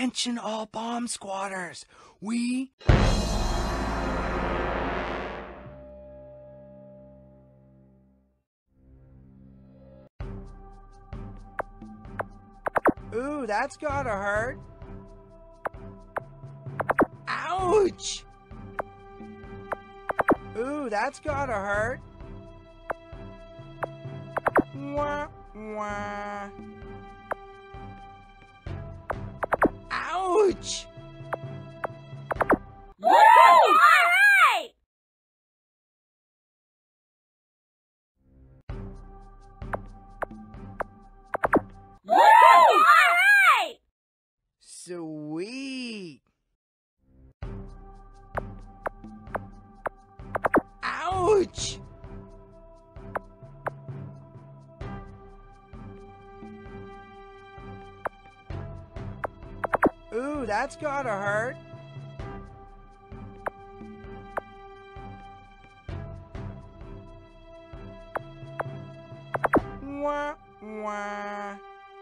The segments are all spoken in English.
Attention all bomb squatters. We... Ooh, that's gotta hurt. Ouch! Ooh, that's gotta hurt. Wah, wah. Ouch! Woo! All right! Woo! All right! Sweet! Ouch! Ooh, that's gotta hurt. Wah, wah.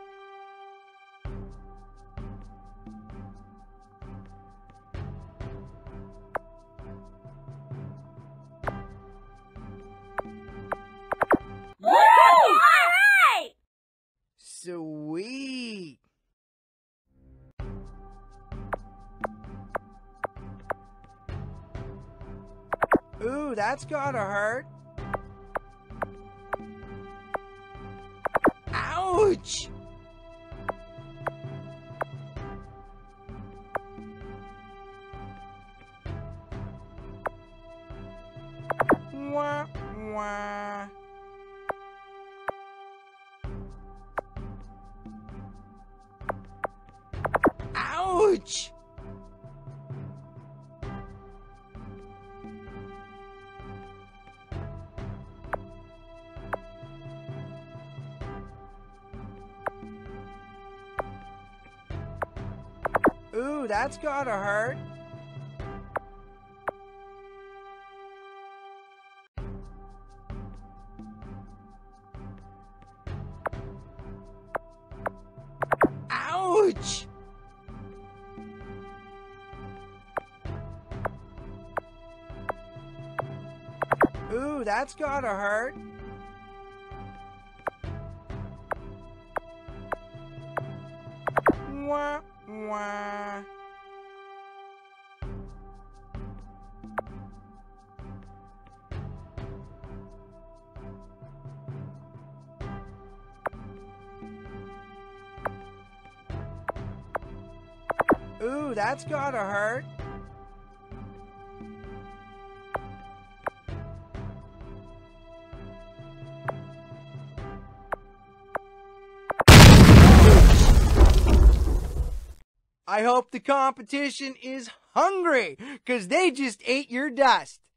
Woo! All right! Sweet! Ooh, that's gotta hurt. Ouch! Wah, wah. Ouch! Ooh, that's gotta hurt. Ouch! Ooh, that's gotta hurt. Wah, wah. Ooh, that's gotta hurt. I hope the competition is hungry, 'cause they just ate your dust.